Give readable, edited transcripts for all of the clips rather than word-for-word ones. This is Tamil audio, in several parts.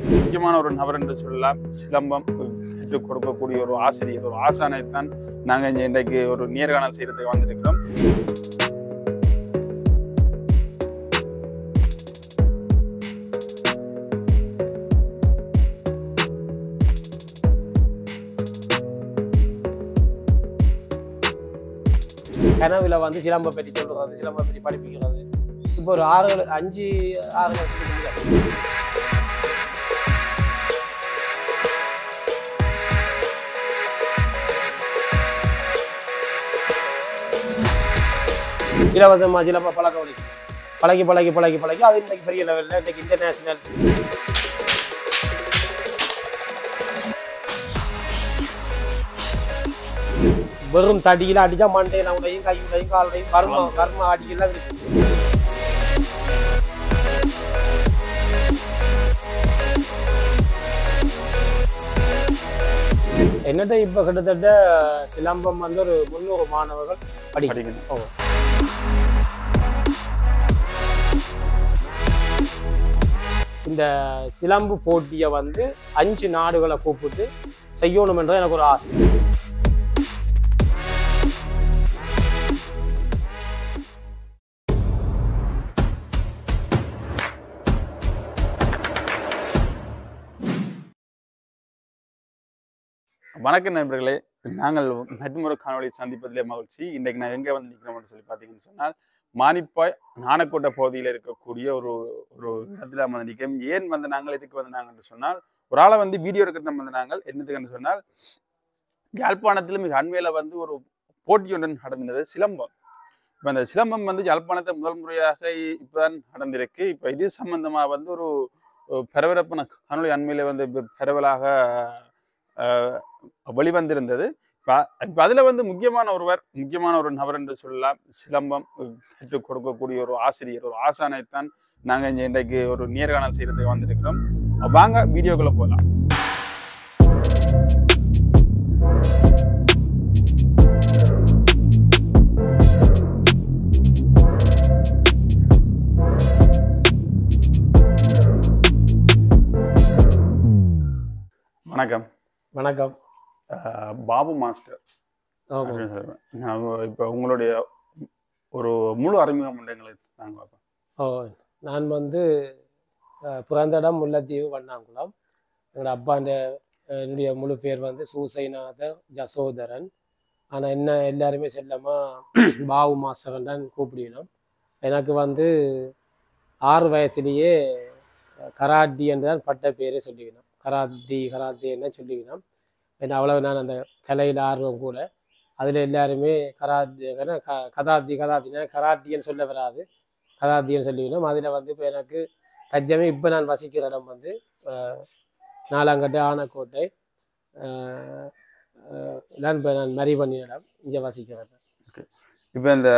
முக்கியமான ஒரு நபர் என்று சொல்லலாம். சிலம்பம் கற்றுக் கொடுக்கக்கூடிய ஒரு ஆசிரியர், ஒரு ஆசானைத்தான் நாங்கள் இன்றைக்கு ஒரு நேர்காணல் செய்யறதுக்கு வந்திருக்கிறோம். கனவுல வந்து சிலம்பம் பற்றி சொல்றது, சிலம்பம் பற்றி படிப்பிக்கிறது. இப்போ ஒரு 5-6 வருஷத்துக்கு முன்னாடி இலவசமாக சிலம்பம் பழகி அது இன்னைக்கு பெரிய லெவலில் இன்னைக்கு இன்டர்நேஷனல் வெறும் தடியில் அடித்தா மண்டையில உடையும் கையுடையும் காலுடையும் கர்ம அடியெல்லாம் இருக்கு. என்னட்ட இப்போ கிட்டத்தட்ட சிலம்பம் வந்து ஒரு 300 மாணவர்கள் படிக்கணும். இந்த சிலம்பு போட்டியை வந்து 5 நாடுகளை கூப்பிட்டு செய்யணும் என்ற எனக்கு ஒரு ஆசை. வணக்கம் நண்பர்களே, நாங்கள் மற்றொரு காணொலி சந்திப்பதிலே மகிழ்ச்சி. இன்றைக்கு நான் எங்கே வந்து நிற்கிறோம்னு சொல்லி பார்த்தீங்கன்னு சொன்னால், மானிப்பாய் நாணக்கோட்டை பகுதியில் இருக்கக்கூடிய ஒரு இடத்துல வந்து நிற்கிறோம். ஏன் வந்து நாங்கள் எதுக்கு வந்து நாங்கள் சொன்னால், ஒரு ஆளை வந்து வீடியோ எடுக்கிறத வந்து நாங்கள் என்னதுக்குன்னு சொன்னால், யாழ்ப்பாணத்தில் மிக அண்மையில் வந்து ஒரு போட்டியுடன் நடந்தது சிலம்பம். இப்போ அந்த சிலம்பம் வந்து யாழ்ப்பாணத்தை முதல் முறையாக இப்போதான் நடந்திருக்கு. இப்போ இது சம்பந்தமாக வந்து ஒரு பரபரப்பான காணொலி அண்மையில் வந்து பரவலாக வெளிவந்திருந்தது. இப்போ அதில் வந்து முக்கியமான ஒரு நபர் என்று சொல்லலாம். சிலம்பம் கற்றுக் கொடுக்கக்கூடிய ஒரு ஆசிரியர், ஒரு ஆசானைத்தான் நாங்கள் இன்றைக்கு ஒரு நேர்காணல் செய்யறதுக்கு வந்திருக்கிறோம். வாங்க வீடியோக்குள்ள போகலாம். வணக்கம். வணக்கம். பாபு மாஸ்டர். இப்போ உங்களுடைய ஒரு முழு அறிமுகம் எங்களுக்கு நாங்கள் நான் வந்து பிறந்த இடம் முல்லைத்தீவு வண்ணாங்குளம். எங்களோட அப்பாண்ட என்னுடைய முழு பேர் வந்து சூசைநாத ஜசோதரன். ஆனால் என்ன எல்லாருமே செல்லமாக பாபு மாஸ்டர் தான் கூப்பிடணும். எனக்கு வந்து 6 வயசுலேயே கராட்டி என்றுதான் பட்ட பேரே சொல்லிக்கணும். கராத்தேன்னு சொல்லிக்கணும். ஏன்னா அவ்வளவு நான் அந்த கலையில் ஆர்வம் கூட. அதில் எல்லாருமே கராத்தின்னு சொல்ல வராது, கராத்தின்னு சொல்லிக்கணும். அதில் வந்து இப்போ எனக்கு தஜ்ஜமே இப்போ நான் வசிக்கிற இடம் வந்து நாலாங்கட்டை ஆனக்கோட்டை தான் இப்போ நான் மரி பண்ணி இடம் இங்கே வசிக்கிறேன். இப்போ இந்த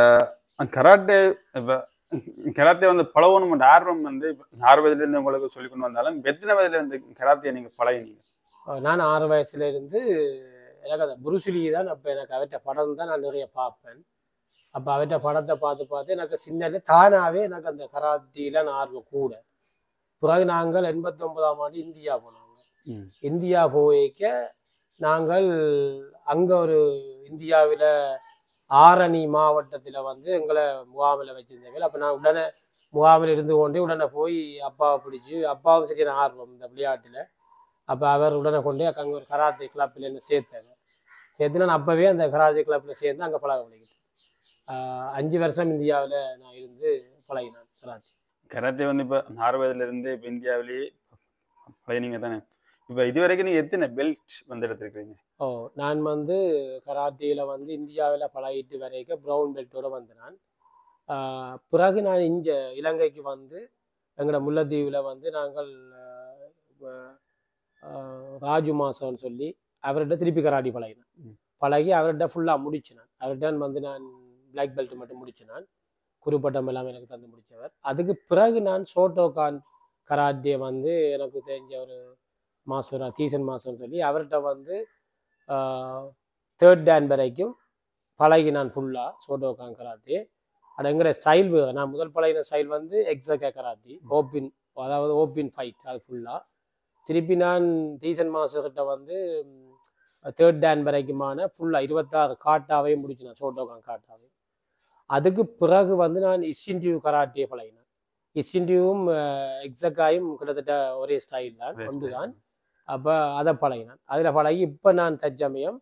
கராத்தே வந்து பழகணும் ஆர்வம் வந்து 6 வயதுலேருந்து உங்களுக்கு சொல்லி கொண்டு வந்தாலும் எத்தனை வயதுல இருந்து கராத்தே நீங்கள் பழகினீங்க? நான் 6 வயசுல இருந்து எனக்கு அந்த புருசிலி தான். அப்போ எனக்கு அவற்ற படம் தான் நான் நிறைய பார்ப்பேன். அப்போ அவற்ற படத்தை பார்த்து எனக்கு சின்னது தானாகவே எனக்கு அந்த கராத்தியில நான் ஆர்வம் கூட. பிறகு நாங்கள் 89ஆம் ஆண்டு இந்தியா போனாங்க. இந்தியா போய்க்க நாங்கள் அங்கே ஒரு இந்தியாவில் ஆரணி மாவட்டத்தில் வந்து எங்களை முகாமில் வச்சிருந்தேன். அப்போ நான் உடனே முகாமில் இருந்து கொண்டே உடனே போய் அப்பாவை பிடிச்சி, அப்பாவும் சரியான ஆர்வம் இந்த விளையாட்டில். அப்போ அவர் உடனே கொண்டே அங்கே ஒரு கராத்தே கிளப்பில் என்ன சேர்த்து நான் அப்போவே அந்த கராத்தே கிளப்பில் சேர்ந்து அங்கே பழக பழகிட்டேன். 5 வருஷம் இந்தியாவில் நான் இருந்து பழகினேன் கராத்தே வந்து இப்போ 6 வயதுலேருந்து இப்போ இந்தியாவிலேயே பழகினீங்க தானே? இப்போ இது வரைக்கும் நீங்கள் எத்தனை பெல்ட் வந்து எடுத்துருக்கீங்க? நான் வந்து கராத்தியில் வந்து இந்தியாவில் பழகிட்டு வரைக்கும் ப்ரௌன் பெல்ட்டோடு வந்து நான் பிறகு நான் இங்கே இலங்கைக்கு வந்து எங்களோட முல்லைத்தீவில் வந்து நாங்கள் ராஜு மாசம்னு சொல்லி அவர்கிட்ட திருப்பி கராட்டி பழகி அவர்கிட்ட ஃபுல்லாக முடிச்சினான். அவர்கிட்ட வந்து நான் பிளாக் பெல்ட் மட்டும் முடிச்சினான். குருப்பட்டம் எல்லாம் எனக்கு தந்து முடித்தவர். அதுக்கு பிறகு நான் சோட்டோகான் கராட்டே வந்து எனக்கு தெரிஞ்ச ஒரு மாஸ்டர் தீசன் மாஸ்டர்னு சொல்லி அவர்கிட்ட வந்து 3rd Dan வரைக்கும் பழகி நான் ஃபுல்லாக சோட்டோகான் கராத்தே. அடங்கிற ஸ்டைல் நான் முதல் பழகின ஸ்டைல் வந்து எக்ஸாக்ட் கராத்தி ஓப்பின், அதாவது ஓப்பின் ஃபைட். அது ஃபுல்லாக திருப்பி நான் டீசன் மாஸ்டர்கிட்ட வந்து தேர்ட் டேன் வரைக்குமான ஃபுல்லாக 26 காட்டாவே முடிச்சினேன், ஷோட்டோகான் காட்டாவே. அதுக்கு பிறகு வந்து நான் இஸ்டின்டியூ கராட்டே பழகினேன். இஸ்டின்டியூவும் எக்ஸக்காயும் கிட்டத்தட்ட ஒரே ஸ்டைல் தான், ஒன்று தான். அப்போ அதை பழகினேன். அதில் பழகி இப்போ நான் தற்சமயம்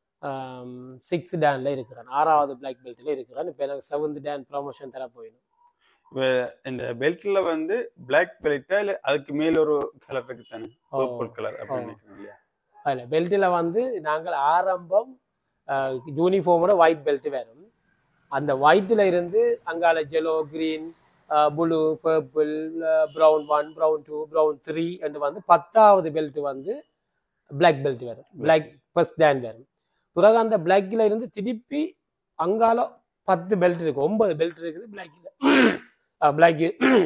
6 டேனில் இருக்கிறேன், 6வது பிளாக் பெல்ட்டில் இருக்கிறேன். இப்போ எனக்கு 7th டேன் ப்ரொமோஷன் தர போயிடும். இந்த பெல்ட்ல வந்து பிளாக் பெல்ட்டா இல்லை அதுக்கு மேல ஒரு கலர் இருக்கு தானே, பர்பிள் கலர் அப்படின்னு நினைக்கிறேன் இல்லையா? அதில் பெல்ட்டில் வந்து நாங்கள் ஆரம்பம் யூனிஃபார்மோட ஒயிட் பெல்ட் வரும். அந்த ஒயிட்டில் இருந்து அங்கால yellow, green, blue, purple, brown 1, brown 2, brown 3 என்று வந்து 10வது பெல்ட் வந்து பிளாக் பெல்ட் வரும், பிளாக் ஃபர்ஸ்ட் டேன் வரும். பிறகு அந்த பிளாக்ல இருந்து திருப்பி அங்கால 10 பெல்ட் இருக்கு, 9 பெல்ட் இருக்குது பிளாக்ல. பிளாக்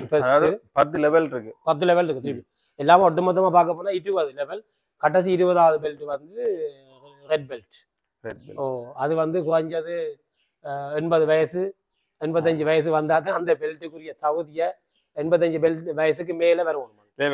10 லெவல் இருக்கு, 10 லெவல் இருக்கு. திருப்பி எல்லாமே ஒட்டுமொத்தமாக பார்க்க போனால் 20 லெவல். கடைசி 20வது பெல்ட் வந்து ரெட் பெல்ட். ஓ, அது வந்து குறைஞ்சது 80 வயசு 85 வயசு வந்தால் தான் அந்த பெல்ட்டுக்குரிய தகுதியை 85 வயசுக்கு மேலே வருவோம்.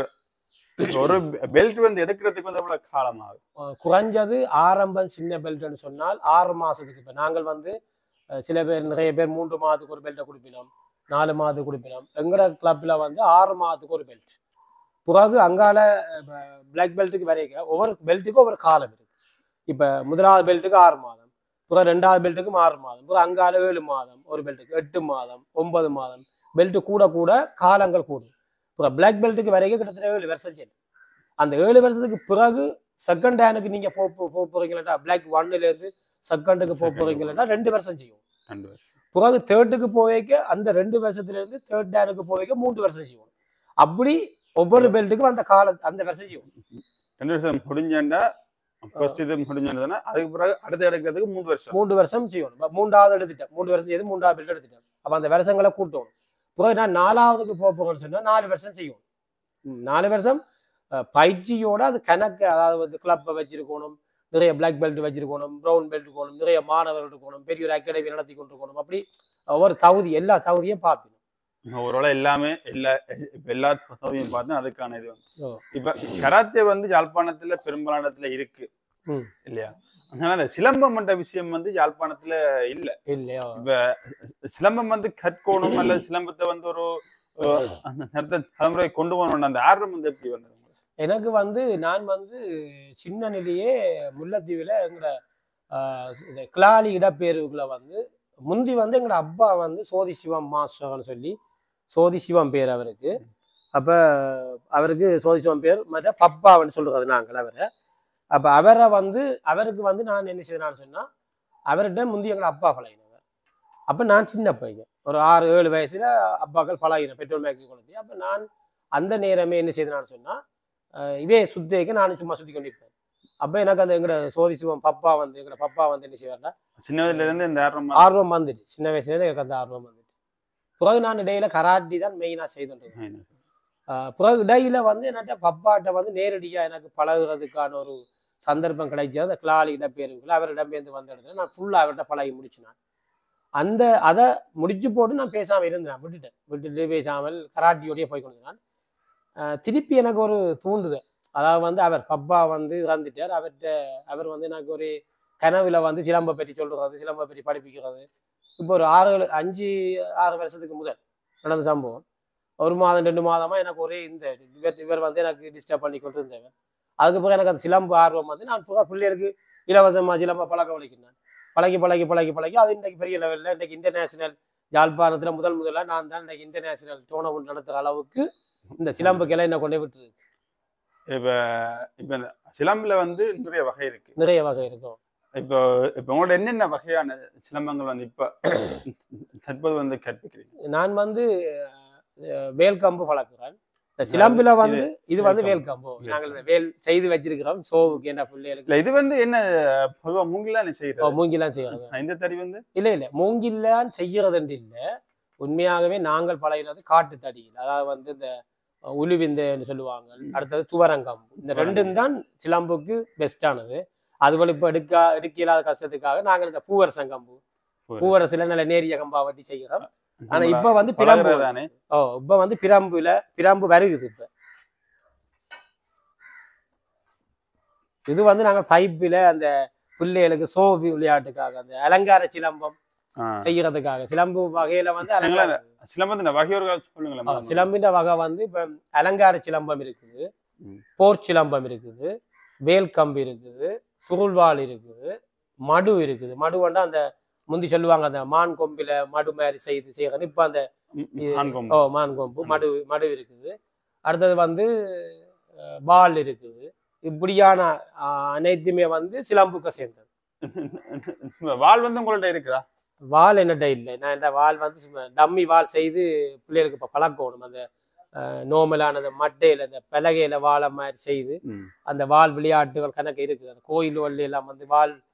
ஒரு பெல்ட் வந்து எடுக்கிறதுக்கு வந்து எவ்வளவு காலம் ஆகும்? குறைஞ்சது ஆரம்பம் சின்ன பெல்ட்னு சொன்னால் 6 மாசத்துக்கு. இப்போ நாங்கள் வந்து சில பேர், நிறைய பேர் 3 மாதத்துக்கு ஒரு பெல்ட்டை கொடுப்பினோம், 4 மாதத்துக்கு கொடுப்பினோம். எங்களோட கிளப்பில் வந்து 6 மாதத்துக்கு ஒரு பெல்ட். பிறகு அங்கால பிளாக் பெல்ட்டுக்கு வரைக்கும் ஒவ்வொரு பெல்ட்டுக்கும் ஒவ்வொரு காலம் இருக்கு. இப்போ முதலாவது பெல்ட்டுக்கு 6 மாதம், பிறகு 2வது பெல்ட்டுக்கும் 6 மாதம், பிறகு அங்கால 7 மாதம், ஒரு பெல்ட்டுக்கு 8 மாதம், 9 மாதம். பெல்ட்டு கூட கூட காலங்கள் கூடும். இப்போ பிளாக் பெல்ட்டுக்கு வரைக்கும் கிட்டத்தட்ட 7 வருஷம் செய்யும். அந்த 7 வருஷத்துக்கு பிறகு செகண்ட் டேனுக்கு நீங்க போறீங்களா, பிளாக் 1லேருந்து செகண்டுக்கு போறீங்களா 2 வருஷம் செய்யும். பிறகு தேர்டுக்கு போவைக்க அந்த 2 வருஷத்துல இருந்து தேர்ட் டேனுக்கு போவைக்க 3 வருஷம் செய்யும். அப்படி ஒவ்வொரு பெல்ட்டுக்கும் அந்த அந்த வருஷம் செய்யும். 2 வருஷம் முடிஞ்சா ஃபர்ஸ்ட் இது முடிஞ்சதுன்னா அதுக்கு பிறகு அடுத்து எடுக்கிறதுக்கு 3 வருஷம் செய்யணும். 3வது எடுத்துட்டேன், 3 வருஷம் செய்து 3வது பெல்ட் எடுத்துட்டேன். அப்ப அந்த வருஷங்களை கூட்டணும். பிறகு நான் 4வதுக்கு போறேன்னு சொன்னா 4 வருஷம் செய்யும். 4 வருஷம் பயிற்சியோட அது கணக்கு. அதாவது கிளப்பை வச்சிருக்கணும், நிறைய பிளாக் பெல்ட் வச்சிருக்கணும், ப்ரௌன் பெல்ட் இருக்கணும், நிறைய மாணவர்கள் இருக்கணும், பெரிய ஒரு அகாடமி நடத்தி கொண்டு இருக்கணும். அப்படி ஒவ்வொரு தகுதி, எல்லா தகுதியும் பார்க்கணும். ஒரு எல்லாமே எல்லா தகுதியும் பார்த்து அதுக்கான இது வந்து இப்ப கராத்தே வந்து யாழ்ப்பாணத்துல பெரும்பாலான இடத்துல இருக்கு இல்லையா? அதனால அந்த சிலம்பம் என்ற விஷயம் வந்து யாழ்ப்பாணத்துல இல்லையா? இப்ப சிலம்பம் வந்து கற்கோணும் அல்லது சிலம்பத்தை வந்து ஒரு தலைமுறை கொண்டு போகணும், அந்த ஆர்வம் வந்து எப்படி வந்தது? எனக்கு வந்து நான் வந்து சின்ன நிலையே முல்லைத்தீவுல எங்களோட கிளாலி இடப்பேருக்குள்ள வந்து முந்தி வந்து எங்களோட அப்பா வந்து சோதி சிவம் மாஸ்டர்னு சொல்லி, சோதி சிவம் பேர் அவருக்கு. அப்ப அவருக்கு சோதி சிவம் பேர் மற்ற பப்பான்னு சொல்றது நாங்கள் அவரை. அப்ப அவருக்கு வந்து நான் என்ன செய்யறான்னு சொன்னா, அவர்கிட்ட முந்தி எங்களை அப்பா பழகினவர். அப்ப நான் சின்ன பையன், ஒரு 6-7 வயசுல அப்பாக்கள் பழகினேன் பெட்ரோல் மேக்ஸி குழந்தை. அப்ப நான் அந்த நேரமே என்ன செய்தேன்னு சொன்னா, இவே சுத்திக்க நானும் சும்மா சுத்தி கொண்டிருப்பேன். அப்ப எனக்கு அந்த எங்கட சோதி சிவம் பப்பா வந்து எங்கட பப்பா வந்து என்ன செய்வார்னா, சின்ன வயசுல இருந்து இந்த ஆர்வம் வந்துட்டு, சின்ன வயசுல இருந்து எனக்கு அந்த ஆர்வம் வந்துட்டு. பிறகு நான் இடையில கராட்டி தான் மெயினா செய்துட்டு. பிறகு இடையில வந்து என்கிட்ட பப்பாட்ட வந்து நேரடியா எனக்கு பழகுறதுக்கான ஒரு சந்தர்ப்பம் கிடைச்சது. அந்த கிளாலி இடப்பேருக்குள்ள அவரிடம்பேருந்து வந்த இடத்துல நான் ஃபுல்லா அவர்கிட்ட பழகி முடிச்சினேன். அதை முடிச்சு போட்டு நான் பேசாம இருந்தேன், விட்டுட்டு பேசாமல் கராட்டியோடய போய் கொண்டிருந்தான். திருப்பி எனக்கு ஒரு தூண்டுதல், அதாவது வந்து அவர் பப்பா வந்து இறந்துட்டார். அவர் வந்து எனக்கு ஒரு கனவுல வந்து சிலம்பை பற்றி சொல்றது, சிலம்பை பற்றி படிப்பிக்கிறது. இப்போ ஒரு 5-6 வருஷத்துக்கு முதல் நடந்த சம்பவம். 1 மாதம் 2 மாதமா எனக்கு ஒரே இந்த இவர் வந்து எனக்கு டிஸ்டர்ப் பண்ணி கொண்டு இருந்தவர். அதுக்கப்புறம் எனக்கு அந்த சிலம்பு ஆர்வம் வந்து நான் பிள்ளைகளுக்கு இலவசமா சிலம்பை பழக்க வலிக்கிறேன். பழகி அது இன்றைக்கு பெரிய லெவலில் இன்றைக்கு இன்டர்நேஷனல் யாழ்ப்பாணத்தில் முதல்ல நான் தான் இன்றைக்கு இன்டர்நேஷனல் டோர்னமெண்ட் நடத்துகிற அளவுக்கு இந்த சிலம்புக்கெல்லாம் என்ன கொண்டு விட்டுருக்கு. இப்ப சிலம்புல வந்து நிறைய வகை இருக்கும். இப்போ உங்களோட என்னென்ன வகையான சிலம்பங்கள் வந்து இப்ப தற்போது வந்து கற்பிக்கிறீங்க? நான் வந்து வேல்கம்பு வளர்க்குறேன். இந்த சிலம்புல வந்து இது வந்து வேல்கம்பு நாங்கள் வேல் செய்து வச்சிருக்கிறோம் சோவுக்கு என்ன பிள்ளைகளுக்கு. இது வந்து என்ன பொதுவாக மூங்கிலாம் செய்யறோம்? மூங்கிலாம் செய்யறது. இந்த தறி வந்து இல்ல மூங்கிலாம் செய்யறது இல்லை. உண்மையாகவே நாங்கள் பழகினது காட்டு தடியில், அதாவது வந்து இந்த உழுவிந்தன்னு சொல்லுவாங்க, அடுத்தது துவரங்கம்பு. இந்த ரெண்டும் தான் சிலம்புக்கு பெஸ்டானது. அதுபோல இப்ப எடுக்க இல்லாத கஷ்டத்துக்காக நாங்கள் இந்த பூவரசங்கம்பு, பூவரசுல நல்ல நேரிய கம்பா வட்டி செய்கிறோம். ஆனா இப்ப வந்து பிரம்பு, இப்ப வந்து பிரம்பு வருகுது. இப்ப இது வந்து நாங்கள் பைப்பில் அந்த பிள்ளைகளுக்கு சோவி விளையாட்டுக்காக அந்த அலங்கார சிலம்பம் செய்யறதுக்காக சிலம்பு வகையில வந்து சிலம்பத்தின் வகையோர்கள் சொல்லுங்களேன். சிலம்பின் வகை வந்து இப்ப அலங்கார சிலம்பம் இருக்குது, போர் சிலம்பம் இருக்குது, வேல் கம்பு இருக்குது, சுருள்வாள் இருக்குது, மடு இருக்குது. மடு வந்து அந்த முந்தி சொல்லுவாங்க அந்த மான் கொம்பில மடு மாதிரி செய்யறது. இப்ப அந்த மான் கொம்பு மடு இருக்குது. அடுத்தது வந்து வால் இருக்குது. இப்படியான அனைத்துமே வந்து சிலம்புக்கு சேர்ந்தது. வால் வந்து உங்கள்ட்ட இருக்குதா? வால் என்னட்ட இல்லை. நான் இந்த வால் வந்து டம்மி வால் செய்து பிள்ளைகளுக்கு இப்போ பழக்கணும். அந்த நோமலான அந்த மட்டையில அந்த பலகையில வாழை மாதிரி செய்து அந்த வால் விளையாட்டுகள் கணக்கு இருக்குது. அந்த கோயில் எல்லாம் வந்து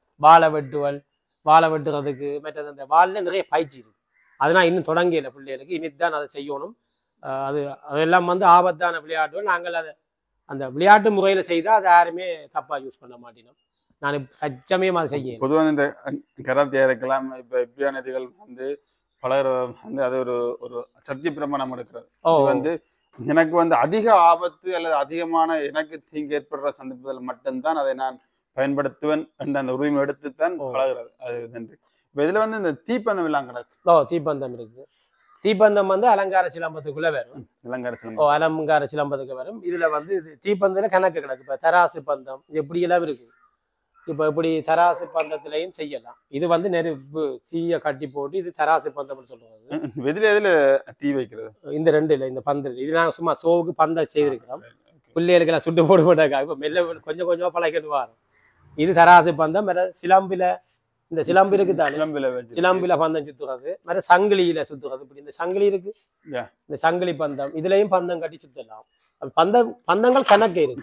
வாழை வெட்டுறதுக்கு மற்றது அந்த வால்ல நிறைய பயிற்சி இருக்கு. அதெல்லாம் இன்னும் தொடங்கல பிள்ளைகளுக்கு. இனித்தான் அதை செய்யணும். அதெல்லாம் வந்து ஆபத்தான விளையாட்டுகள். நாங்கள் அதை அந்த விளையாட்டு முறையில செய்தால் அதை யாருமே தப்பா யூஸ் பண்ண மாட்டோம். நான் சச்சமே அதை செய்ய பொதுவாக இந்த கராத்தியா இருக்கலாம். இப்ப எப்படியான இதுகள் வந்து பலர் வந்து அது ஒரு சத்திய பிரமாணம் இருக்கிறது. வந்து எனக்கு வந்து அதிக ஆபத்து அல்லது அதிகமான எனக்கு தீங்கு ஏற்படுற சந்தர்ப்பத்தில் மட்டும்தான் அதை நான் பயன்படுத்துவேன் என்ற அந்த உரிமை எடுத்துத்தான் பழகிறது. அது நன்றி. இப்ப இதுல வந்து இந்த தீப்பந்தம் எல்லாம் கிடக்கு. தீப்பந்தம் இருக்கு. தீப்பந்தம் வந்து அலங்கார சிலம்பத்துக்குள்ள வரும். அலங்கார சிலம்பத்துக்கு வரும். இதுல வந்து தீப்பந்தத்துல கணக்கு கிடக்கு. இப்ப தராசு பந்தம் எப்படி எல்லாம் இருக்கு. இப்ப இப்படி தராசு பந்தத்திலையும் செய்யலாம். இது வந்து நெருப்பு தீய கட்டி போட்டு இது தராசு பந்தம்னு சொல்லுவாங்க. எதுல தீ வைக்கிறது? இந்த ரெண்டு இல்லை, இந்த பந்தம். இது நாங்கள் சும்மா சோவுக்கு பந்தம் செய்திருக்கிறோம். பிள்ளைகளுக்கு எல்லாம் சுட்டு போட மாட்டாங்க. இப்ப மெல்ல கொஞ்சம் கொஞ்சமா பழகிட்டு வரும். இது தராசு பந்தம். சிலம்பில இந்த சிலம்பு இருக்குதானே, சிலம்பில பந்தம் சுத்துறது, மாதிரி சங்கிலியில சுத்துறது. இப்படி இந்த சங்கிலி இருக்கு, இந்த சங்கிலி பந்தம், இதுலயும் பந்தம் கட்டி சுத்தலாம். பந்தங்கள் கணக்கு இருக்கு.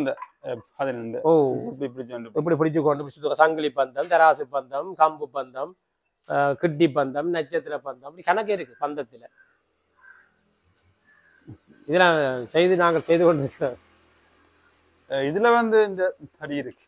இப்படி பிடிச்சு கொண்டு சுத்துற சங்கிலி பந்தம், தராசு பந்தம், கம்பு பந்தம், கிட்டி பந்தம், நட்சத்திர பந்தம், இப்படி கணக்கு இருக்கு பந்தத்துல. இதெல்லாம் நாங்கள் செய்து கொண்டிருக்கிறோம். இதுல வந்து இந்த படி இருக்கு.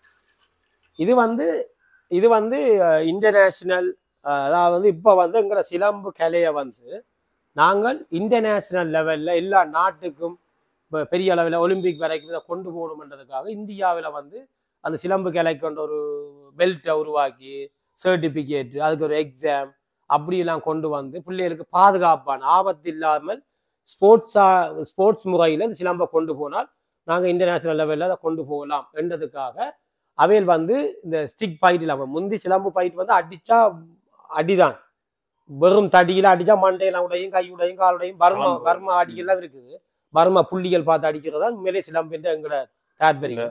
இது வந்து இன்டர்நேஷனல், அதாவது இப்போ வந்து எங்கிற சிலம்பு கலையை வந்து நாங்கள் இன்டர்நேஷனல் லெவலில் எல்லா நாட்டுக்கும் இப்போ பெரிய அளவில் ஒலிம்பிக் வரைக்கும் இதை கொண்டு போகணுன்றதுக்காக இந்தியாவில் வந்து அந்த சிலம்பு கலைக்கு கொண்ட ஒரு பெல்ட்டை உருவாக்கி சர்டிஃபிகேட், அதுக்கு ஒரு எக்ஸாம் அப்படியெல்லாம் கொண்டு வந்து பிள்ளைகளுக்கு பாதுகாப்பான ஆபத்து இல்லாமல் ஸ்போர்ட்ஸ் முறையில் இந்த சிலம்பை கொண்டு போனால் நாங்கள் இன்டர்நேஷனல் லெவலில் அதை கொண்டு போகலாம் என்றதுக்காக அவையில் வந்து இந்த ஸ்டிக் ஃபைட் இல்லாமல் முந்தி சிலம்பு ஃபைட் வந்து அடித்தா அடிதான், வெறும் தடியில் அடித்தா மண்டையெல்லாம் உடையும், கையுடையும், காலுடையும், பர்மா அடிக்கலாம் இருக்குது. பர்மா புள்ளிகள் பார்த்து அடிக்கிறதா உண்மையிலே சிலம்புன்ற எங்களோட தாற்பயம்.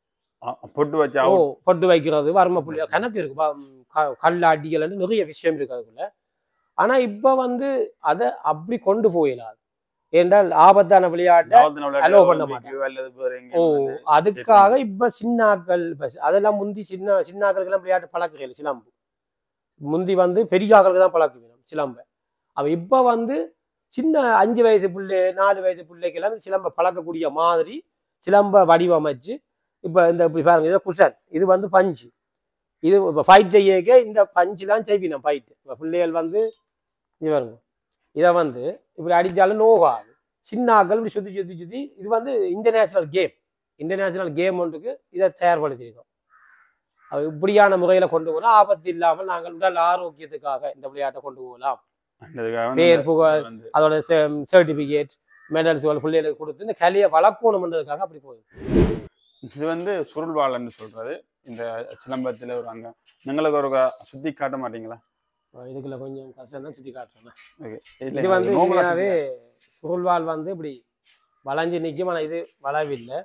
பொட்டு வைக்கிறது, வர்ம புள்ளிகள் கணக்கு இருக்கு, கல் அடிகள் நிறைய விஷயம் இருக்கு அதுக்குள்ள. ஆனால் இப்போ வந்து அதை அப்படி கொண்டு போயிடாது. என்றால் ஆபத்தான விளையாட்டை அலோ பண்ண மாட்டாங்க. அதுக்காக இப்ப சின்னாக்கள் அதெல்லாம் முந்தி சின்னாக்களுக்கு எல்லாம் விளையாட்டு பழக்குகள். சிலம்பு முந்தி வந்து பெரிய ஆக்களுக்கு தான் பழக்குவேன் சிலம்பை. அவ இப்ப வந்து சின்ன 5 வயசு பிள்ளை 4 வயசு பிள்ளைக்கு எல்லாம் சிலம்பை பழக்கக்கூடிய மாதிரி சிலம்ப வடிவமைச்சு இப்ப இந்த பாருங்க, இதை குசன், இது வந்து பஞ்சு, இது இப்ப ஃபைட் செய்ய இந்த பஞ்சு தான் செய்வினோம் ஃபைட். இப்ப பிள்ளைகள் வந்து பாருங்க, இதை வந்து இப்படி அடித்தாலும் நோகாது. சின்ன ஆக்கள் இப்படி சுற்றி இது வந்து இன்டர்நேஷனல் கேம் ஒன்றுக்கு இதை தயார்படுத்தியிருக்கோம். அது இப்படியான முறையில் கொண்டு போகலாம். ஆபத்து இல்லாமல் நாங்கள் உடல் ஆரோக்கியத்துக்காக இந்த விளையாட்டை கொண்டு போகலாம். பேர் புகழ், அதோட சர்டிஃபிகேட், மெடல்ஸ் பிள்ளைகளுக்கு கொடுத்து இந்த கலையை வளர்க்கணும்ன்றதுக்காக அப்படி போகுது. இது வந்து சுருள்வாள்னு சொல்றது. இந்த சிலம்பத்தில் ஒரு அங்கம் எங்களுக்கு ஒரு சுத்தி காட்ட மாட்டீங்களா? இதுக்குள்ள கொஞ்சம் கஷ்டம் தான், சுற்றி காட்டுறேன். இது வந்து உண்மையாகவே சுருள்வாள் வந்து இப்படி வளைஞ்சு நிற்கும். ஆனால் இது வளவில்லை.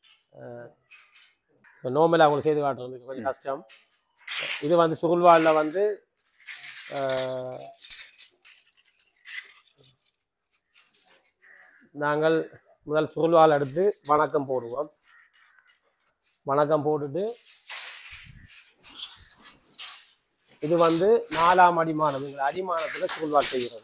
நோம்பல அவங்களை செய்து காட்டுறதுக்கு கொஞ்சம் கஷ்டம். இது வந்து சுருள்வாளில் வந்து நாங்கள் முதல் சுருள்வாள் எடுத்து வணக்கம் போடுவோம். வணக்கம் போட்டுட்டு இது வந்து 4ஆம் அடிமானம். எங்கள் அடிமானத்தில் சுருள்வாள் செய்கிறோம்.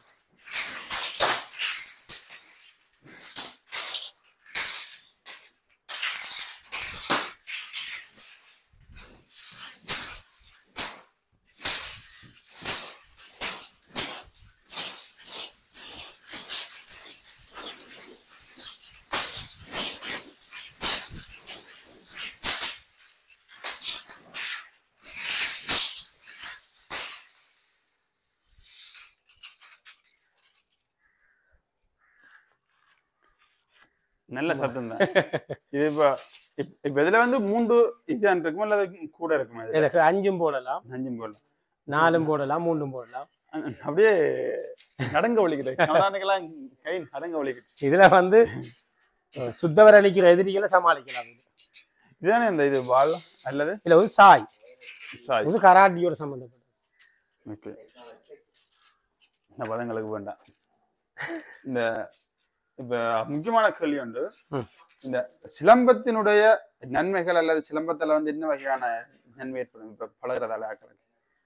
நல்ல சத்தம் தான். இது இப்ப இதுல வந்து 3 இதுதான் இருக்குமா அல்லது கூட இருக்குமா? இதுல 5 போடலாம், 5 போடலாம், 4 போடலாம், 3 போடலாம். அப்படியே நடங்க ஒழிக்குது. கமலானுக்கெல்லாம் கை நடங்க ஒழிக்குது. இதுல வந்து சுத்தவர் அளிக்கிற எதிரிகளை சமாளிக்கலாம். இதுதானே இந்த இது வால் அல்லது இதுல வந்து சாய் சாய் இது கராட்டியோட சம்பந்தப்பட்டது. ஓகே, இந்த பதங்களுக்கு வேண்டாம். இந்த இப்ப முக்கியமான கேள்வி உண்டு, இந்த சிலம்பத்தினுடைய நன்மைகள் அல்லது சிலம்பத்துல வந்து என்ன வகையான நன்மை ஏற்படும் இப்ப பழகிறதால ஆக்களுக்கு?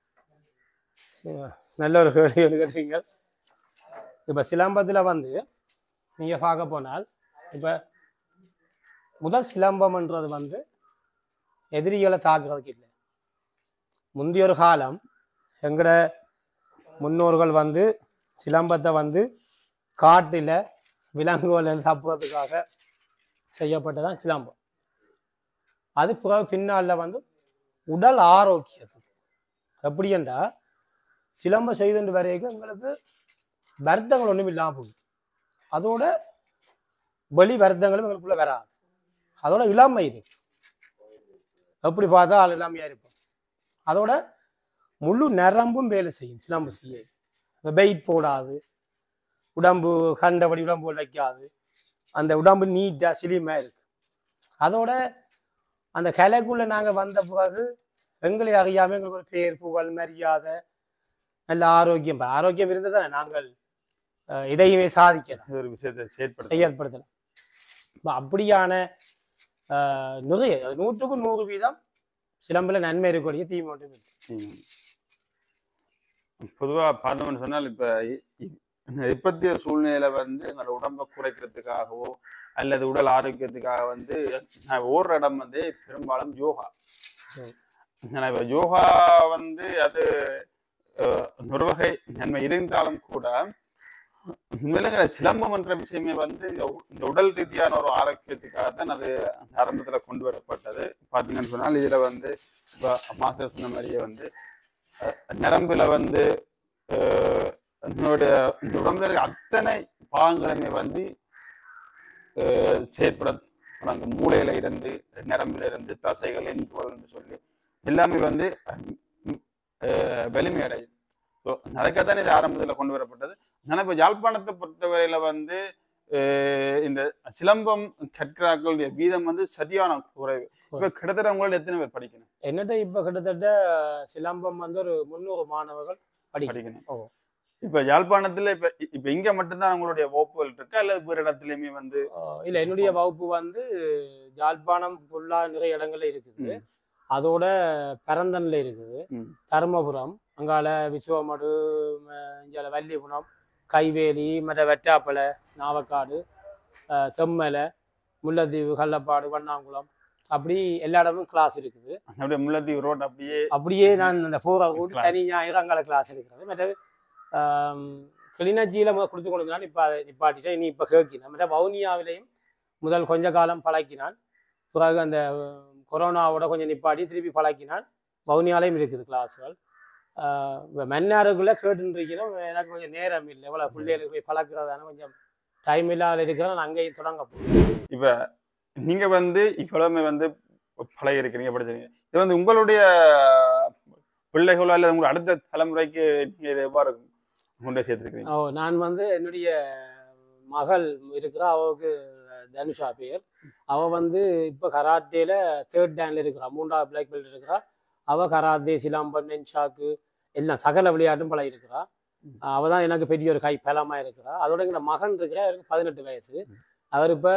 நல்ல ஒரு கேள்வி கேட்டீங்க. இப்ப சிலம்பத்துல வந்து நீங்க பார்க்க போனால் இப்ப முதல் சிலம்பம்ன்றது வந்து எதிரிகளை தாக்குறதுக்கு இல்லை. முந்தைய ஒரு காலம் எங்கட முன்னோர்கள் வந்து சிலம்பத்தை வந்து காட்டில விலங்குகள் தப்புறதுக்காக செய்யப்பட்டதான் சிலம்பம். அது பின்னால வந்து உடல் ஆரோக்கியத்துக்கு எப்படி என்றா சிலம்பம் செய்து வரைக்கும் எங்களுக்கு வருத்தங்கள் ஒன்றும் இல்லாமல் போகுது. அதோட வெளி வருத்தங்களும் எங்களுக்குள்ள வராது. அதோட இளமை இருக்கு, எப்படி பார்த்தா ஆள் இளமையா இருப்போம். அதோட முழு நரம்பும் வேலை செய்யும். சிலம்பு செய்ய வெயிட் போடாது, உடம்பு கண்டபடி உடம்பு வைக்காது, அந்த உடம்பு நீட்டா சிலிமா இருக்கு. அதோட அந்த கலைக்குள்ள நாங்க வந்த பிறகு எங்களை அறியாம எங்களுக்கு ஒரு பேர் புகழ் மரியாதை நல்ல ஆரோக்கியம். ஆரோக்கியம் இருந்ததானே நாங்கள் இதையுமே சாதிக்கலாம், ஒரு விஷயத்தை செயற்படுத்தலாம். அப்படியான நிறைய 100க்கு 100% சிலம்பில் நன்மை இருக்கக்கூடிய தீமை ஒன்றும் இல்லை. பொதுவா பார்த்தோம்னு சொன்னால் இப்ப இப்பத்திய சூழ்நிலையில வந்து எங்களோட உடம்பை குறைக்கிறதுக்காகவோ அல்லது உடல் ஆரோக்கியத்துக்காக வந்து ஓடுற இடம் வந்து பெரும்பாலும் யோகா. இப்ப யோகா வந்து அது ஒரு வகை நன்மை இருந்தாலும் கூட உண்மையில சிலம்பம் என்ற விஷயமே வந்து இந்த உடல் ரீதியான ஒரு ஆரோக்கியத்துக்காக தான் அது ஆரம்பத்துல கொண்டு வரப்பட்டது. பாத்தீங்கன்னு சொன்னால் இதுல வந்து மாஸ்டர் சொன்ன மாதிரியே வந்து நரம்புல வந்து என்னுடைய உடம்புல இருக்க அத்தனை பாகங்களுமே வந்து செயற்படுறாங்க. மூளையில இருந்து நரம்புல இருந்து தசைகள் என்று சொல்லி எல்லாமே வந்து வலிமை அடையும். அதுக்காகத்தானே இது ஆரம்பத்துல கொண்டு வரப்பட்டது. ஆனா இப்ப யாழ்ப்பாணத்தை பொறுத்தவரையில வந்து இந்த சிலம்பம் கற்கிறார்களுடைய வீதம் வந்து சரியான குறைவு. இப்ப கிட்டத்தட்ட உங்களோட எத்தனை பேர் படிக்கணும்? என்னட்ட இப்ப கிட்டத்தட்ட சிலம்பம் வந்து ஒரு 300 மாணவர்கள் படிக்கணும். இப்ப யாழ்ப்பாணத்துல இப்ப இங்க மட்டும்தான் உங்களுடைய வகுப்புகள் இருக்கா அல்லது வேறு இடத்துலயுமே வந்து? இல்ல, என்னுடைய வகுப்பு வந்து யாழ்ப்பாணம் ஃபுல்லா நிறைய இடங்கள்ல இருக்குது. அதோட பரந்தன்ல இருக்குது, தருமபுரம், அங்கால விசுவமடு, இங்கால வள்ளிபுரம், கைவேலி, மற்ற வெட்டாப்பளை, நாவக்காடு, செம்மலை, முல்லைத்தீவு, கள்ளப்பாடு, வண்ணாங்குளம், அப்படி எல்லா இடமும் கிளாஸ் இருக்குது. அப்படியே முல்லைத்தீவு ரோட் அப்படியே நான் அந்த 4 ரூட் சனி ஞாயிறு அங்கால கிளாஸ் எடுக்கிறது. மற்ற கிளிநொச்சியில கொடுத்து கொண்டு இப்போ அதை நிப்பாட்டிட்டேன். இனி இப்போ கேட்கினேன். மற்ற வவுனியாவிலையும் முதல் கொஞ்ச காலம் பழக்கினான். பிறகு அந்த கொரோனாவோட கொஞ்சம் நிப்பாட்டி திருப்பி பழக்கினான். வவுனியாலையும் இருக்குது கிளாஸுகள். மன்னாருக்குள்ள கேட்டுருக்கணும். எனக்கு கொஞ்சம் நேரம் இல்லை, எவ்வளோ பிள்ளைகளுக்கு போய் பழக்கிறதான கொஞ்சம் டைம் இல்லாத இருக்கிறேன். நான் அங்கேயும் தொடங்க போகிறேன். இப்போ நீங்க வந்து இவ்வளவுமே வந்து பழகி இருக்கிறீங்க, படிச்சிருக்கீங்க. இது வந்து உங்களுடைய பிள்ளைகளோ அல்லது உங்களோட அடுத்த தலைமுறைக்கு நீங்க இதை எவ்வாறு கொண்டு சேர்த்துருக்கீங்க? நான் வந்து என்னுடைய மகள் இருக்கிறா, அவளுக்கு தனுஷா பேர். அவள் வந்து இப்போ கராத்தேல 3rd டேன்ல இருக்கிறா, 3வது பிளாக் பெல்ட் இருக்கிறா. அவள் கராத்தே, சிலம்பம், நென்சாக்கு எல்லாம் சகல விளையாட்டும் பழகி இருக்கிறா. அவள் தான் எனக்கு பெரிய ஒரு கை பலமாக இருக்கிறா. அதோட எங்களோட மகன் இருக்கிறா, அவருக்கு 18 வயசு. அவர் இப்போ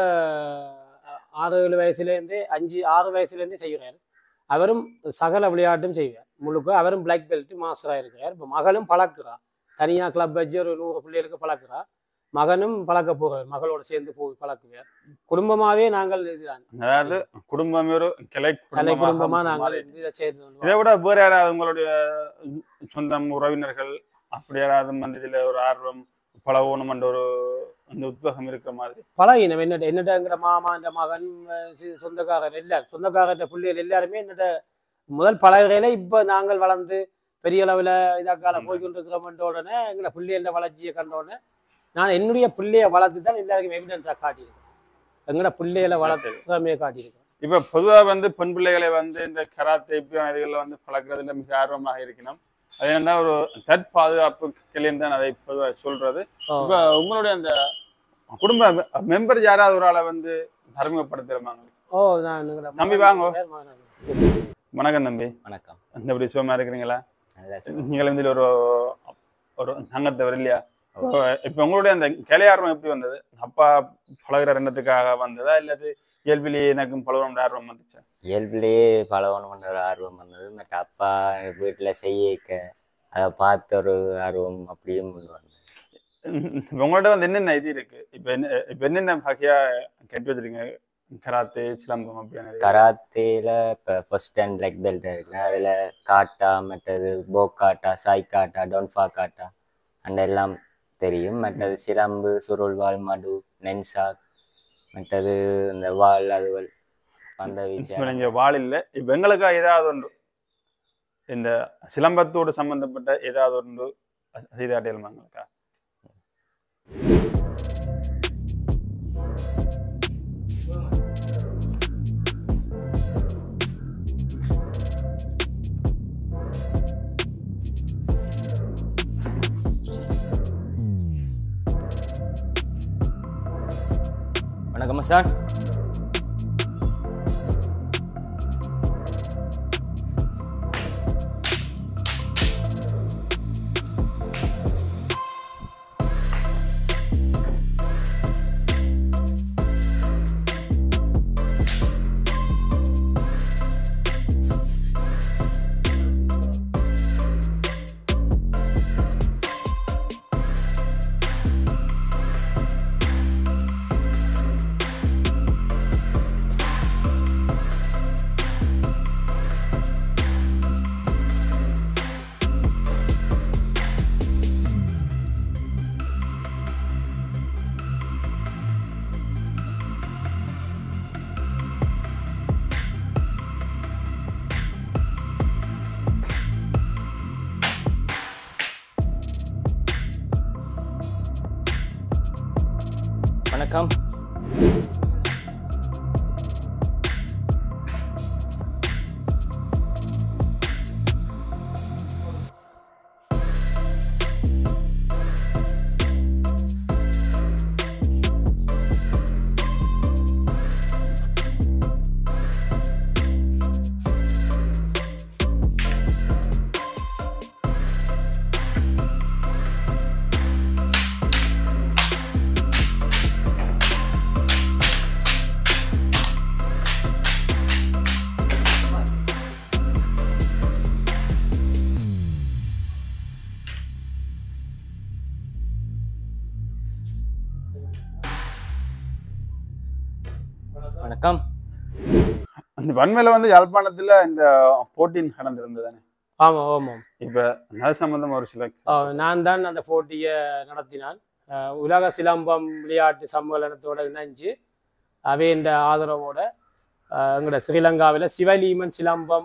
6-7 வயசுலேருந்தே 5-6 வயசுலேருந்தே செய்கிறார். அவரும் சகல விளையாட்டும் செய்வார் முழுக்க. அவரும் பிளாக் பெல்ட் மாஸ்டராக இருக்கிறார். இப்போ மகளும் பழக்கிறா, தனியாக கிளப் வச்சு ஒரு 100 பிள்ளைகளுக்கு பழக்கிறா. மகனும் பழக்க போகிறார், மகளோட சேர்ந்து போய் பழக்குவார். குடும்பமாகவே நாங்கள் இதுதான், அதாவது குடும்பமே ஒரு கலை குடும்பமாக நாங்கள் இதை சேர்ந்து. இதை விட வேறு யாராவது உங்களுடைய சொந்தம் உறவினர்கள் அப்படி யாராவது வந்து இதில் ஒரு ஆர்வம் பழகணும் என்ற ஒரு அந்த உத்வேகம் இருக்கிற மாதிரி பழகினம்? என்னட்டங்கிற மாமா, இந்த மகன், சொந்தக்காரர் எல்லாரும், சொந்தக்காரர்கிட்ட பிள்ளைகள் எல்லாருமே என்னட்ட முதல் பழகையில இப்போ நாங்கள் வளர்ந்து பெரிய அளவில் இதாக்கால போய்கொண்டிருக்கிறோம்ன்ற உடனே எங்களை பிள்ளைகள வளர்ச்சியை கண்ட உடனே நான் என்னுடைய பிள்ளையை வளர்த்து தான் எல்லாருக்கும் எவிடன்ஸாக காட்டியிருக்கேன். எங்கட பிள்ளைகளை வளர்த்துமே காட்டியிருக்கோம். இப்ப பொதுவா வந்து பெண் பிள்ளைகளை வந்து இந்த கராத்தே இதுகளில் வந்து பழக்கிறதுல மிக ஆர்வமாக இருக்கணும். அது என்ன ஒரு தற்பாதுகாப்பு கிளைன்னு தான் அதை பொதுவாக சொல்றது. இப்ப உங்களுடைய அந்த குடும்ப மெம்பர் யாராவது ஒரு ஆளை வந்து அறிமுகப்படுத்துறாங்க? தம்பி வாங்க. வணக்கம் தம்பி. வணக்கம். எப்படி சுகமா இருக்கிறீங்களா? நீங்கள் வந்து ஒரு ஒரு சங்கத்தவர் இல்லையா? இப்ப உங்களுடைய அந்த கலை ஆர்வம் எப்படி வந்தது? அப்பா பழகிற எண்ணத்துக்காக வந்ததா இல்லது இயல்பிலேயே எனக்கும் பழகணும் ஆர்வம் வந்துச்சா? இயல்பிலேயே பழகணும்ன்ற ஒரு ஆர்வம் வந்தது. மற்ற அப்பா வீட்டுல செய்ய அதை பார்த்த ஒரு ஆர்வம் அப்படியே முன் வந்தது. உங்கள்ட்ட வந்து என்னென்ன இது இருக்கு? இப்ப என்னென்ன வகையா கட்டி வச்சிருக்கீங்க? கராத்தே, சிலம்பம் அப்படியான? கராத்தேல இப்போ ஃபர்ஸ்ட் அண்ட் பிளாக் பெல்ட் இருக்கு. அதுல காட்டா, மற்றது போ காட்டா, சாய் காட்டா, டொன்ஃபா காட்டா அந்த எல்லாம் தெரியும். மற்றது சிலம்பு, சுருள் வால், மடு, நென்சாக், மற்றது இந்த வால் அதுவல் அந்த வீச்சு வால் இல்லை. இப்ப எங்களுக்கா ஏதாவது ஒன்று இந்த சிலம்பத்தோடு சம்பந்தப்பட்ட ஏதாவது ஒன்று செய்தாட்டியல் எங்களுக்கா? வணக்கம் சார். வணக்கம். வணக்கம். அந்த வன்மையில வந்து யாழ்ப்பாணத்துல இந்த போட்டி நடந்திருந்ததானே? ஆமா ஆமாம். இப்ப அது சம்பந்தமா ஒரு சில நான் தான் அந்த போட்டியை நடத்தினான். உலக சிலம்பம் விளையாட்டு சம்மேளனத்தோட இணைஞ்சு அவையின் ஆதரவோட எங்களோட ஸ்ரீலங்காவில் சிவலீமன் சிலம்பம்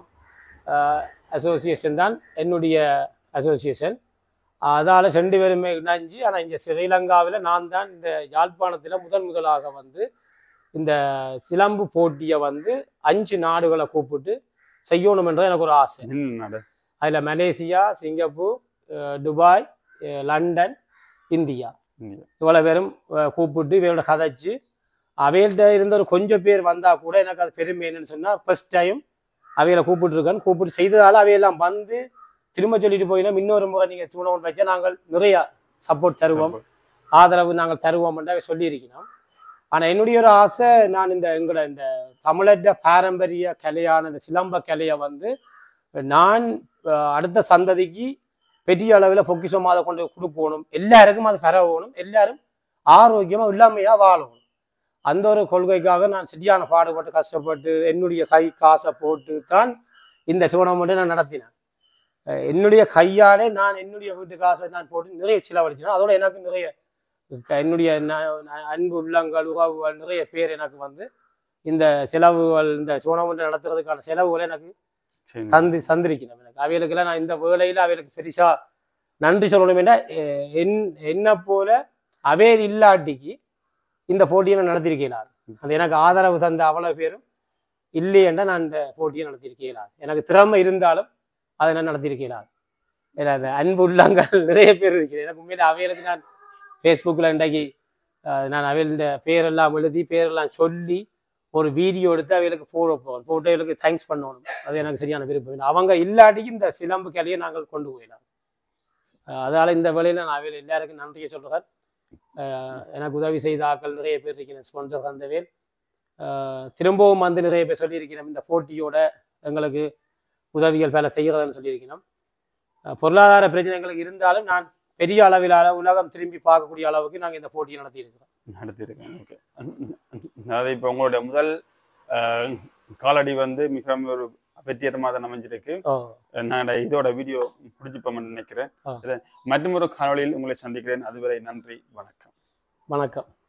அசோசியேஷன் தான் என்னுடைய அசோசியேஷன். அதால் 2 பேருமே இணைஞ்சு. ஆனால் இங்கே ஸ்ரீலங்காவில் நான் தான் இந்த யாழ்ப்பாணத்தில் முதலாக வந்து இந்த சிலம்பு போட்டியை வந்து 5 நாடுகளை கூப்பிட்டு செய்யணுமென்றது எனக்கு ஒரு ஆசை. அதில் Malaysia, Singapore, Dubai, London, India இவ்வளோ பேரும் கூப்பிட்டு இவரோட கதைச்சு அவையில்கிட்ட இருந்த ஒரு கொஞ்சம் பேர் வந்தால் கூட எனக்கு அது பெருமை. என்னன்னு சொன்னால் ஃபர்ஸ்ட் டைம் அவைகளை கூப்பிட்டுருக்கேன். கூப்பிட்டு செய்ததால் அவையெல்லாம் வந்து திரும்ப சொல்லிட்டு போயிடும். இன்னொரு முறை நீங்கள் தூணவன் வச்சா நாங்கள் நிறையா சப்போர்ட் தருவோம், ஆதரவு நாங்கள் தருவோம்ன்ற சொல்லியிருக்கிறோம். ஆனால் என்னுடைய ஒரு ஆசை, நான் எங்களோட இந்த தமிழக பாரம்பரிய கலையான இந்த சிலம்ப கலையை வந்து நான் அடுத்த சந்ததிக்கு பெரிய அளவில் பொக்கிஷமாக கொண்டு கொடுக்கணும், எல்லாருக்கும் அது பரவணும், எல்லாரும் ஆரோக்கியமாக இல்லாமையாக வாழணும். அந்த ஒரு கொள்கைக்காக நான் சரியான பாடுபட்டு கஷ்டப்பட்டு என்னுடைய கை காசை போட்டு தான் இந்த டூர்னமெண்ட்டை நான் நடத்தினேன். என்னுடைய கையாலே நான் என்னுடைய வீட்டு காசை நான் போட்டு நிறைய செலவழிச்சினேன். அதோட எனக்கு நிறைய என்னுடைய அன்பு உள்ளங்கள் உறவுகள் நிறைய பேர் எனக்கு வந்து இந்த செலவுகள் இந்த டூர்னமெண்ட் நடத்துறதுக்கான செலவுகளை எனக்கு சந்திரிக்கணும். எனக்கு அவைகளுக்கெல்லாம் நான் இந்த வேளையில் அவைகளுக்கு பெருசா நன்றி சொல்லணும். என்ன போல அவையில் இல்லாட்டிக்கு இந்த போட்டியை நான் நடத்தியிருக்கிறார். அது எனக்கு ஆதரவு தந்த அவ்வளவு பேரும் இல்லையென்றா நான் இந்த போட்டியை நடத்தியிருக்கிறார். எனக்கு திறமை இருந்தாலும் அதை நான் நடத்தியிருக்கிறார். அந்த அன்பு உள்ளங்கள் நிறைய பேர் இருக்கிறேன். எனக்கு உண்மையில அவைகளுக்கு நான் ஃபேஸ்புக்கில் இன்றைக்கு நான் அவையோட பேரெல்லாம் எழுதி பேரெல்லாம் சொல்லி ஒரு வீடியோ எடுத்து அவைகளுக்கு போட்டு அவைகளுக்கு தேங்க்ஸ் பண்ணணும். அது எனக்கு சரியான விருப்பம். அவங்க இல்லாட்டிக்கு இந்த சிலம்பு கலையை நாங்கள் கொண்டு போயிடலாம். அதனால் இந்த வேளையில் நான் அவையில் எல்லாருக்கும் நன்றியை சொல்கிறேன். எனக்கு உதவி செய்த ஆக்கள் நிறைய பேர் இருக்கிறேன். ஸ்பான்சர் தந்தவேல் திரும்பவும் வந்து நிறைய பேர் சொல்லியிருக்கிறோம். இந்த போட்டியோட எங்களுக்கு உதவிகள் பல செய்கிறதுன்னு சொல்லியிருக்கிறோம். பொருளாதார பிரச்சனைகள் இருந்தாலும் நான் பெரிய அளவிலான உலகம் திரும்பி பார்க்கக்கூடிய அளவுக்கு நாங்கள் இந்த போட்டியை நடத்தியிருக்கோம். ஓகே. அதாவது இப்போ உங்களுடைய முதல் காலடி வந்து மிக ஒரு வெற்றிகரமாக தான் அமைஞ்சிருக்கு. நான் இதோட வீடியோ பிடிச்சிப்போம்னு நினைக்கிறேன். மற்றும் ஒரு காணொலியில் உங்களை சந்திக்கிறேன். அதுவரை நன்றி, வணக்கம். வணக்கம்.